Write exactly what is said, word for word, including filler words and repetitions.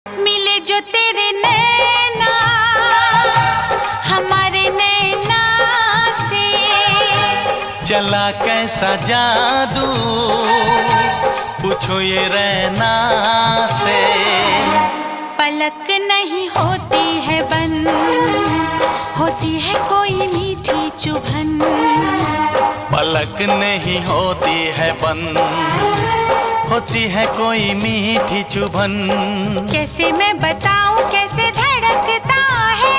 मिले जो तेरे नैना हमारे नैना से, चला कैसा जादू पूछो ये रैना से। पलक नहीं होती है बंद, होती है कोई मीठी चुभन। पलक नहीं होती है बंद, होती है कोई मीठी चुभन। कैसे मैं बताऊं कैसे धड़कता है